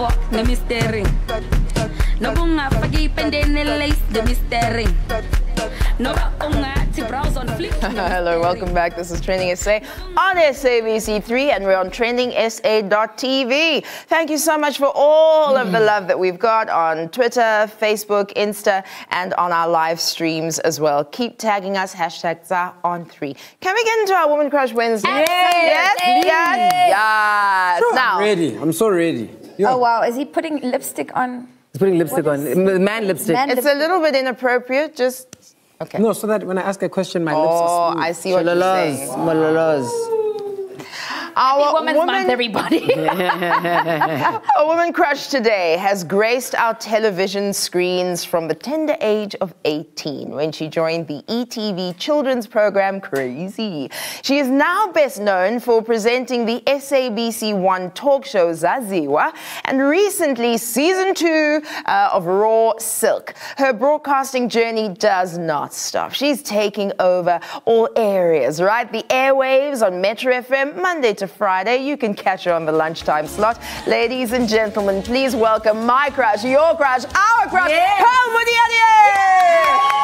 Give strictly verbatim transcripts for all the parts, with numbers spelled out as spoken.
walk, the mystery. No bunga pagi pendene lace, the mystery. No bunga to browse on flick. Hello, welcome back. This is TrendingSA on S A B C three, and we're on trending S A dot T V. Thank you so much for all of the love that we've got on Twitter, Facebook, Insta, and on our live streams as well. Keep tagging us, hashtag T S A on three. Can we get into our Woman Crush Wednesday? Yes, yes, yes, yes, yes. Sure. Now, I'm ready. I'm so ready. Yeah. Oh, wow. Is he putting lipstick on? He's putting lipstick What on. is- Man lipstick. Man it's a little bit inappropriate, just... Okay. No, so that when I ask a question, my Oh, lips are smooth. I see what you're saying. Shalalas. Our Women's woman, Month, everybody. A woman crush today has graced our television screens from the tender age of eighteen when she joined the E T V children's program Crazy. She is now best known for presenting the S A B C one talk show Zaziwa and recently season two uh, of Raw Silk. Her broadcasting journey does not stop. She's taking over all areas, right? The airwaves on Metro F M, Monday to Friday. You can catch her on the lunchtime slot. Ladies and gentlemen, please welcome my crush, your crush, our crush, Yes. Pearl Modiadie!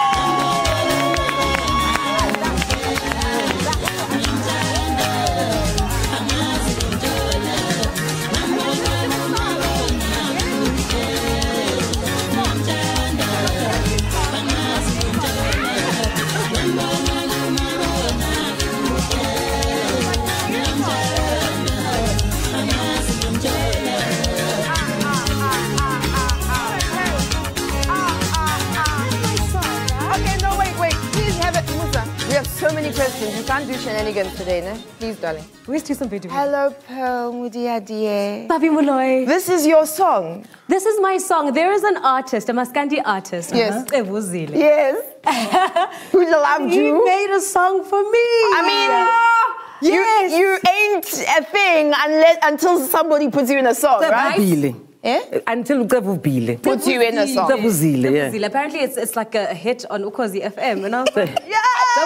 So many questions. You can't do shenanigans today, no? Please, darling. Where's Tusan Petu? Hello, Pearl Modiadie. Babi Moloi. This is your song. This is my song. There is an artist, a Maskandi artist. Yes. Uh-huh. Evuzile. Yes. Who loved He you? made a song for me. I mean, yes. you, you ain't a thing unless until somebody puts you in a song, right? Bile. Yeah? Until Bile. Puts you in a song. Bile, yeah. Evuzile. Apparently, it's it's like a hit on Ukhozi F M. And I was like, Yeah!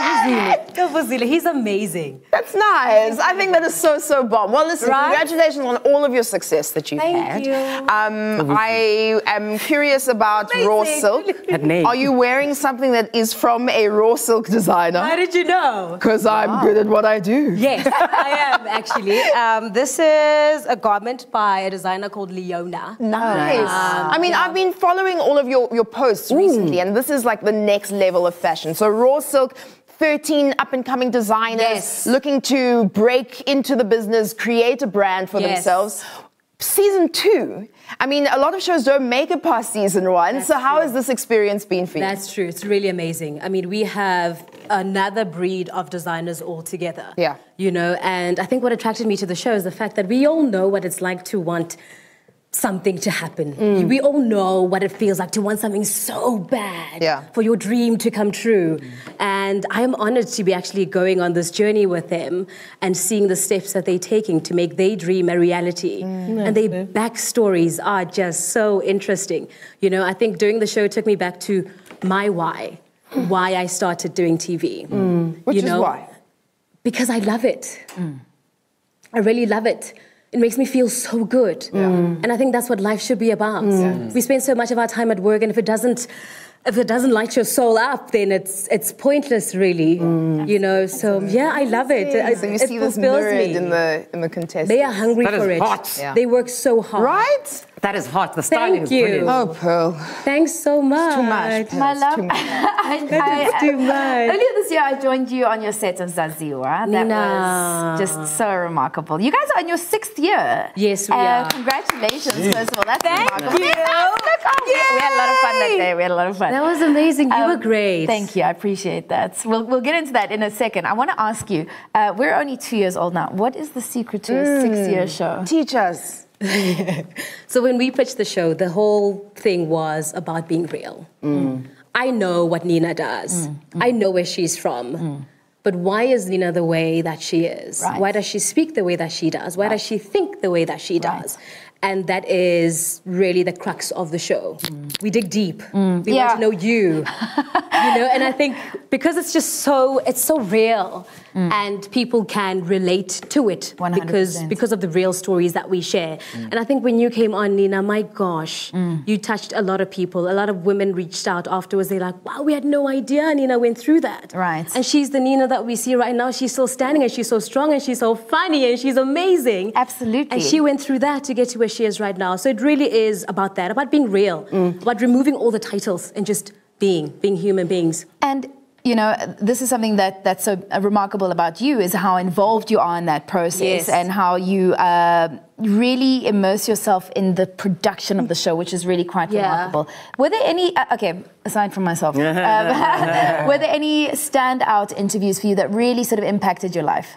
Evuzile. He's amazing. That's nice. I think that is so, so bomb. Well, listen, Right? congratulations on all of your success that you've Thank had. you. Um, I am curious about Raw Amazing. Silk. That name. Are you wearing something that is from a Raw Silk How designer? did you know? Because I'm good at what I do. Yes, I am actually. Um, this is a garment by a designer called Leona. Nice. I mean, I've been following all of your, your posts recently, and this is like the next level of fashion. So Raw Silk, thirteen up-and-coming designers Yes. looking to break into the business, create a brand for Yes. themselves. Season two, I mean, a lot of shows don't make it past season one. That's so how true. has this experience been for you? That's true. It's really amazing. I mean, we have another breed of designers all together. Yeah. You know, and I think what attracted me to the show is the fact that we all know what it's like to want something to happen. Mm. We all know what it feels like to want something so bad Yeah. for your dream to come true. And I am honored to be actually going on this journey with them and seeing the steps that they're taking to make their dream a reality. Mm. And their backstories are just so interesting. You know, I think doing the show took me back to my why, why I started doing T V. Which you is know, why? Because I love it. I really love it. It makes me feel so good. And I think that's what life should be about. We spend so much of our time at work, and if it doesn't if it doesn't light your soul up, then it's it's pointless, really. You know, so yeah, I love it. It, So you it see this fulfills mirrored me. in the in the contest. They are hungry That is for it. hot. Yeah. They work so hard. Right? That is hot. The styling Thank is you. brilliant. Oh, Pearl. Thanks so much. Too much. Pearl. My It's love, too much. I, It's too much. earlier this year I joined you on your set of Zaziwa. That Nina. was just so remarkable. You guys are in your sixth year. Yes, we uh, are. Congratulations, first of all. That's Thank remarkable. you. We had a lot of fun that day. We had a lot of fun. That was amazing. You Um, were great. Thank you. I appreciate that. We'll, we'll get into that in a second. I want to ask you, uh, we're only two years old now. What is the secret to a six-year show? Teach us. So when we pitched the show, the whole thing was about being real. I know what Nina does. I know where she's from. But why is Nina the way that she is? Right. Why does she speak the way that she does? Why does she think the way that she does? And that is really the crux of the show. Mm. We dig deep. Mm. We yeah. want to know you. You know, and I think because it's just so, it's so real mm. and people can relate to it one hundred percent. because because of the real stories that we share. Mm. And I think when you came on, Nina, my gosh, mm. you touched a lot of people. A lot of women reached out afterwards. They're like, wow, we had no idea Nina went through that. Right. And she's the Nina that we see right now. She's still standing and she's so strong and she's so funny and she's amazing. Absolutely. And she went through that to get to where she is right now. So it really is about that, about being real, mm. about removing all the titles and just being, being human beings. And, you know, this is something that, that's so remarkable about you, is how involved you are in that process yes. and how you uh, really immerse yourself in the production of the show, which is really quite yeah. remarkable. Were there any, uh, okay, aside from myself, um, were there any standout interviews for you that really sort of impacted your life?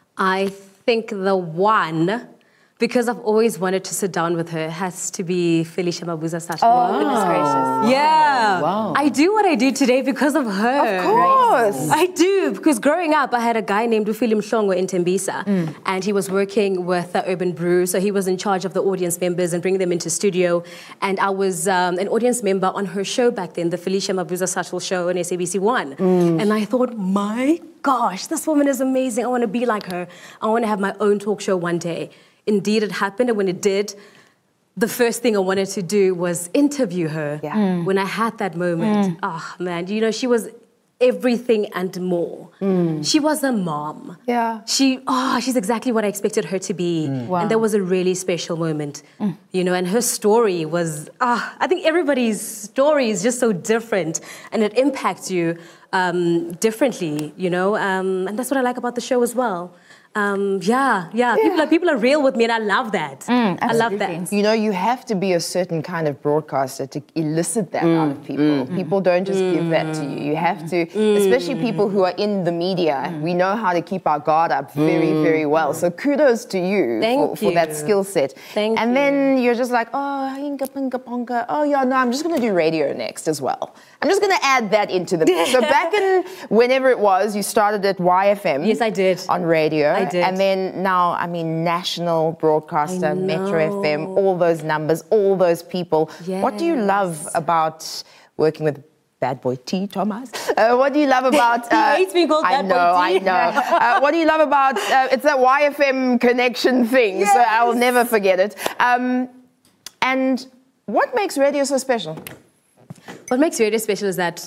I think the one, because I've always wanted to sit down with her, has to be Felicia Mabuza Sasha. Oh, goodness gracious. Yeah. Wow. I do what I do today because of her. Of course. I do, because growing up, I had a guy named Ufili Mhlongo in Tembisa, mm. and he was working with the Urban Brew, so he was in charge of the audience members and bringing them into studio, and I was um, an audience member on her show back then, the Felicia Mabuza Sasha show on S A B C one, mm. and I thought, my gosh, this woman is amazing. I want to be like her. I want to have my own talk show one day. Indeed, it happened, and when it did, the first thing I wanted to do was interview her. Yeah. Mm. When I had that moment, oh man, you know, she was everything and more. Mm. She was a mom. Yeah. She, oh, she's exactly what I expected her to be. Mm. Wow. And that was a really special moment, mm. you know, and her story was, ah, I think everybody's story is just so different, and it impacts you um, differently, you know, um, and that's what I like about the show as well. Um, yeah, yeah, yeah. People, are, people are real with me, and I love that. Mm, I love that. You know, you have to be a certain kind of broadcaster to elicit that mm, out of people. Mm, people don't just mm, give that to you. You have to, mm, especially people who are in the media, mm. we know how to keep our guard up very, mm. very well. So kudos to you, Thank for, you. for that skill set. Thank and you. then you're just like, oh, inga, pinga, ponga. Oh, yeah, no, I'm just going to do radio next as well. I'm just going to add that into the mix. So back in, whenever it was, you started at Y F M. Yes, I did. On radio. I did. And then now, I mean, national broadcaster, Metro F M, all those numbers, all those people. Yes. What do you love about working with Bad Boy T, Thomas? Uh, what do you love about... Uh, he hates being called Bad I know, Boy T. I know. uh, what do you love about... Uh, it's that Y F M connection thing, yes. so I will never forget it. Um, and what makes radio so special? What makes radio special is that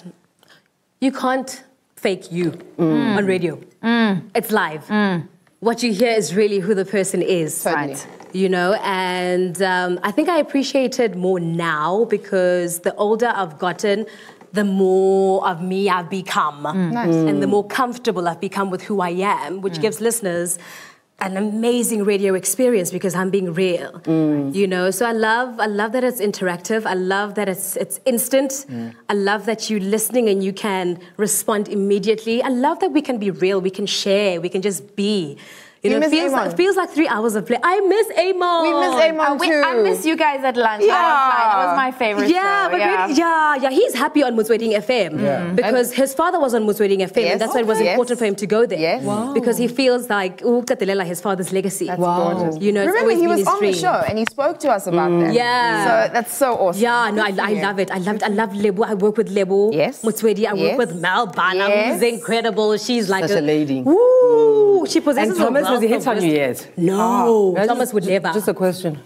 you can't fake you mm. on radio. Mm. It's live. Mm. What you hear is really who the person is. Totally. Right? You know, and um, I think I appreciate it more now because the older I've gotten, the more of me I've become. Mm. Nice. And the more comfortable I've become with who I am, which mm. gives listeners an amazing radio experience because I'm being real, mm. you know. So I love, I love that it's interactive. I love that it's it's instant. Mm. I love that you're listening and you can respond immediately. I love that we can be real. We can share. We can just be. You, you know, miss it feels, like, it feels like three hours of play. I miss Amon. We miss Amon uh, we, too. I miss you guys at lunch. Yeah. That was my favorite yeah, show. But yeah, really, yeah, yeah. He's happy on Motsweding F M yeah. because and his father was on Motsweding F M, yes. and that's why it was yes. important for him to go there. Yes. Wow. Because he feels like Ukatelela, his father's legacy. That's wow. gorgeous. You know, remember it's he was his on dream. the show and he spoke to us about mm. that. Yeah. So that's so awesome. Yeah, no, I, I love it. I love, I love Lebo. I work with Lebo. Yes. Motswedi. I yes. work with Mel Bana, yes. who's incredible. She's like such a, a lady. Woo! She possesses and Thomas, a has he hit on you yet? No. Oh, Thomas just, would never. Just a question.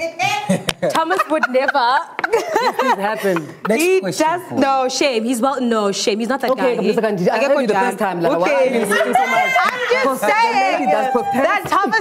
Thomas would never. This happened. Next he question. Just, no, shame. He's well, no, shame. He's not that okay, guy. Okay, I, I heard you the first time. Like, okay. Wow, so much. I'm just saying. That Thomas,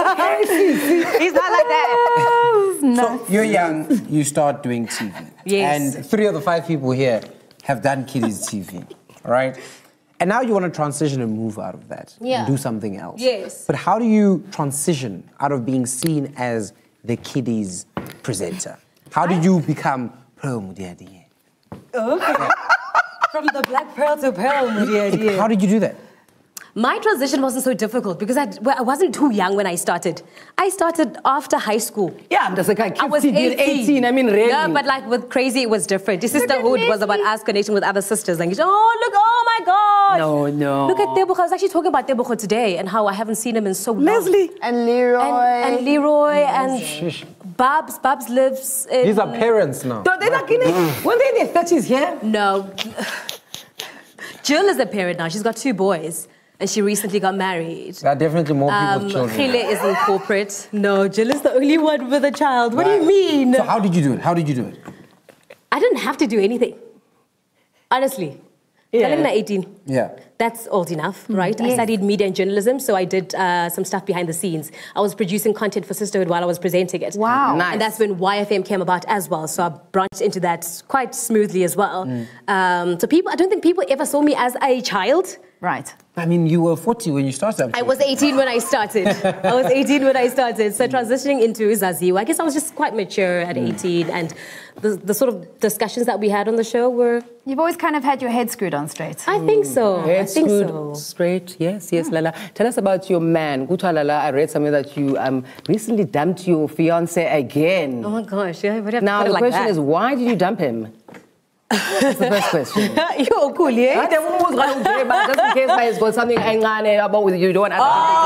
he's not like that. So you're young, you start doing T V. Yes. And three of the five people here have done kiddies T V, right? And now you want to transition and move out of that yeah. and do something else. Yes. But how do you transition out of being seen as the kiddies presenter? How did you become Pearl Modiadie? Okay. Yeah. From the Black Pearl to Pearl Modiadie. How did you do that? My transition wasn't so difficult because I, well, I wasn't too young when I started. I started after high school. Yeah, that's like I, I was eighteen. eighteen. I mean, really. Yeah, but like with Crazy, it was different. Your sisterhood was about us connecting with other sisters. Like, oh, look, oh my gosh. No, no. Look at Tebucha. I was actually talking about Tebucha today and how I haven't seen him in so long. Leslie. And Leroy. And, and Leroy and... Shush. Babs, Babs lives in... These are parents now. So they're not in it. When they're in their thirties here? No. Jill is a parent now. She's got two boys. And she recently got married. There are definitely more people Um, with children. Khile is in corporate. No, Jill is the only one with a child. What do you mean? So how did you do it? How did you do it? I didn't have to do anything. Honestly. Yeah. I'm eighteen. Yeah. That's old enough, right? I Yes. studied media and journalism, so I did uh, some stuff behind the scenes. I was producing content for Sisterhood while I was presenting it. Wow. Nice. And that's when Y F M came about as well, so I branched into that quite smoothly as well. Um, so people, I don't think people ever saw me as a child. Right. I mean, you were forty when you started. I'm I sure. was eighteen when I started. I was eighteen when I started. So transitioning into Zaziwa, I guess I was just quite mature at eighteen, and the, the sort of discussions that we had on the show were... You've always kind of had your head screwed on straight. I think so. I Head think screwed so. straight. Yes, yes, Lala. Tell us about your man. Kutwa Lala, I read something that you um, recently dumped your fiance again. Oh my gosh, yeah, what have Now, put the it like question that? is, why did you dump him? That's the first question. You're cool, yeah? I don't know what's going on, but just in case he's got something about with you, don't want to.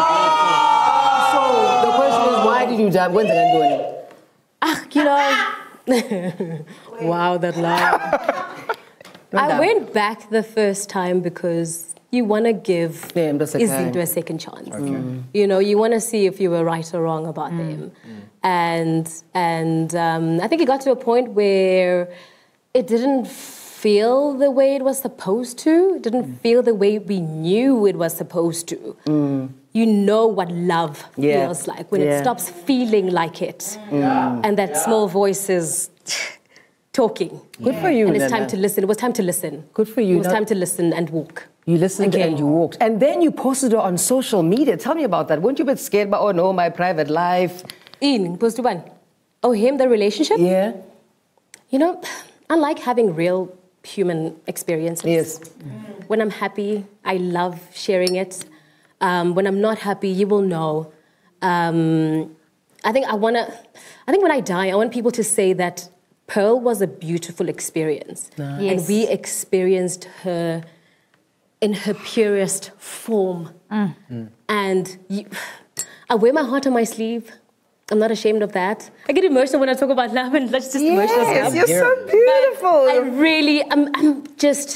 So the question is, why did you dump? When's it going to do it? Ah, you know... Wow, that lie. I went back the first time because you want to give Yeah, I'm just like, Izinto a second chance. You know, you want to see if you were right or wrong about them. And, and um, I think it got to a point where it didn't feel the way it was supposed to. It didn't feel the way we knew it was supposed to. You know what love Yeah. feels like when Yeah. it stops feeling like it. And that small voice is talking. Good for you, And it's Nana. time to listen. It was time to listen. Good for you. It was Now- time to listen and walk. You listened Okay. and you walked. And then you posted it on social media. Tell me about that. Weren't you a bit scared about, oh no, my private life? In, post to one. Oh, him, the relationship? Yeah? You know, I like having real human experiences. Yes. When I'm happy, I love sharing it. Um, when I'm not happy, you will know. Um, I think I want to, I think when I die, I want people to say that Pearl was a beautiful experience. And Yes. we experienced her in her purest form. And you, I wear my heart on my sleeve. I'm not ashamed of that. I get emotional when I talk about love, and let's just emotional Yes, stuff. you're so I beautiful. really, I'm, I'm just,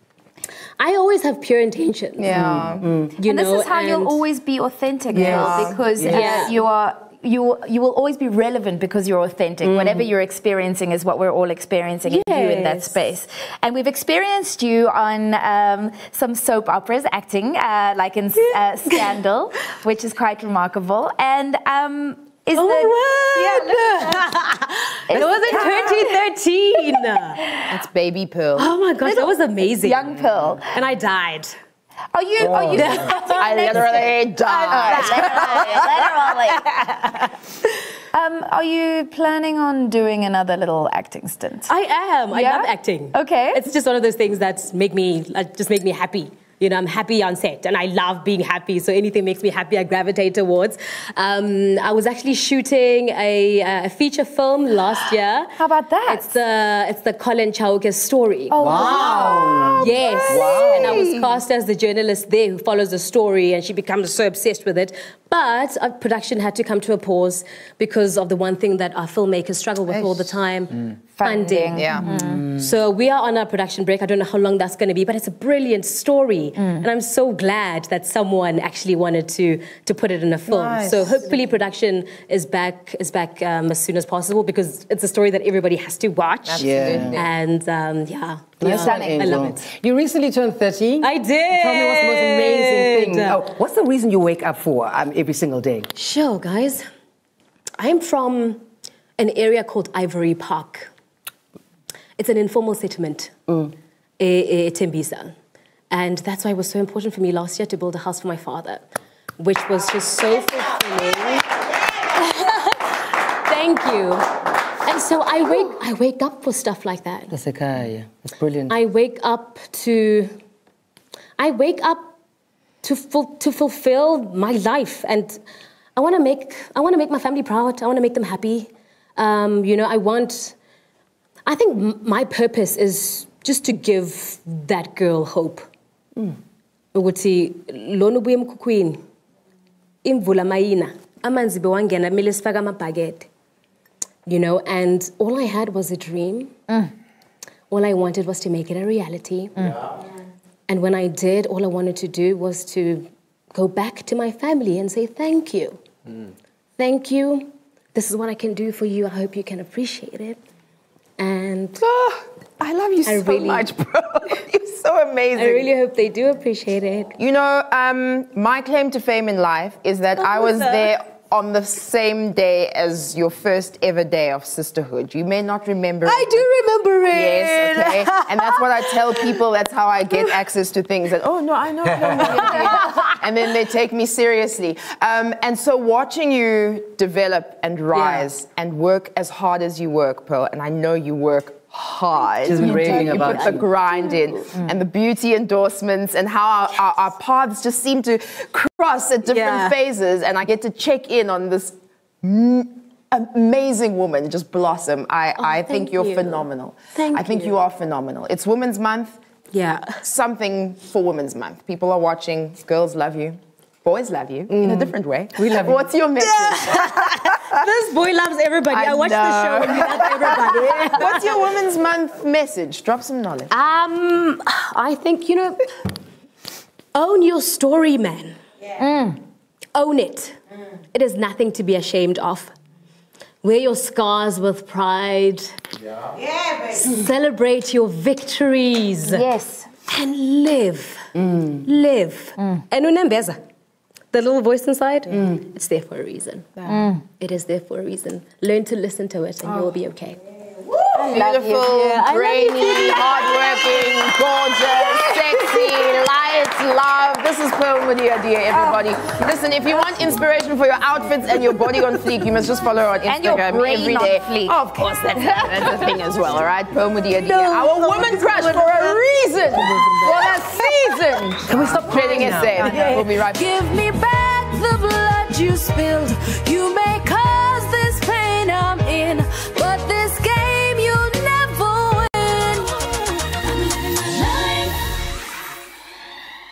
I always have pure intentions. Yeah. You and this know, is how you'll and- always be authentic, Yes. Pearl, because Yes. uh, you are you you will always be relevant because you're authentic. Whatever you're experiencing is what we're all experiencing in you in that Yes. space. And we've experienced you on um, some soap operas, acting, uh, like in uh, Scandal, which is quite remarkable. And um, is Oh the my word! It was in twenty thirteen. That's baby Pearl. Oh my gosh, that was amazing. young Pearl. And I died. Are you? Are you? I literally died. Literally. Um, are you planning on doing another little acting stint? I am. I Yeah? love acting. Okay. It's just one of those things that make me, like, just make me happy. You know, I'm happy on set, and I love being happy. So anything makes me happy, I gravitate towards. Um, I was actually shooting a, a feature film last year. How about that? It's the it's the Colin Chauke's story. Oh, wow. Yes. And I was cast as the journalist there who follows the story, and she becomes so obsessed with it. But our production had to come to a pause because of the one thing that our filmmakers struggle with all the time, funding. Yeah. So we are on our production break. I don't know how long that's going to be, but it's a brilliant story. And I'm so glad that someone actually wanted to, to put it in a film. Nice. So hopefully production is back is back um, as soon as possible, because it's a story that everybody has to watch. Absolutely. And um, yeah. Nice yeah, one, I Angel. love it. You recently turned thirteen. I did. Tell me what's the most amazing thing. Oh, what's the reason you wake up for um, every single day? Sure, guys. I'm from an area called Ivory Park. It's an informal settlement, mm. e, e, Tembisa. And that's why it was so important for me last year to build a house for my father, which was just so fulfilling. Thank you. And so I wake, I wake up for stuff like that. That's okay. That's brilliant. I wake up to, I wake up to ful, to fulfill my life, and I want to make, I want to make my family proud. I want to make them happy. Um, you know, I want. I think m- my purpose is just to give that girl hope. Ukuthi lona ubuye emkhukhwini imvula mayina amanzi bewangena kumele sifake amabhakede. you know, and all I had was a dream. Mm. All I wanted was to make it a reality. Mm. Yeah. And when I did, all I wanted to do was to go back to my family and say, thank you. Mm. Thank you. This is what I can do for you. I hope you can appreciate it. And oh, I love you I so really, much, bro. You're so amazing. I really hope they do appreciate it. You know, um, my claim to fame in life is that oh, I was that? there on the same day as your first ever day of sisterhood. You may not remember I it. do remember it. Yes, okay. And that's what I tell people. That's how I get access to things. That, oh, no, I know. And then they take me seriously. Um, and so watching you develop and rise yeah. and work as hard as you work, Pearl, and I know you work hard. She's been raving you about put the grind in mm. and the beauty endorsements and how our, our, our paths just seem to cross at different yeah. phases, and I get to check in on this m- amazing woman just blossom. I, oh, I think you're you. phenomenal. Thank I think you. you are phenomenal. It's Women's Month. Yeah. Something for Women's Month. People are watching. Girls love you. Boys love you mm. in a different way. We love What's you. your message? This boy loves everybody. I, I watch the show and he loves everybody. What's your Women's Month message? Drop some knowledge. Um, I think, you know, own your story, man. Yeah. Mm. Own it. Mm. It is nothing to be ashamed of. Wear your scars with pride. Yeah. Yeah, baby. Celebrate your victories. Yes. And live. Mm. Live. Mm. And unembeza. The little voice inside, mm. it's there for a reason. Mm. It is there for a reason. Learn to listen to it and oh. you'll be okay. Beautiful, yeah, brainy, hardworking, gorgeous, sexy, light, love. This is Pearl Modiadie, everybody. Oh. Listen, if you want inspiration for your outfits and your body on fleek, you must just follow her on Instagram and your brain every day. On fleek. Oh, of course, that's, that's the thing as well, all right? Pearl Modiadie, no, our no, woman crush for a reason, for a season. Can we stop TrendingSA? We'll be right back. Give me back the blood you spilled. You may come.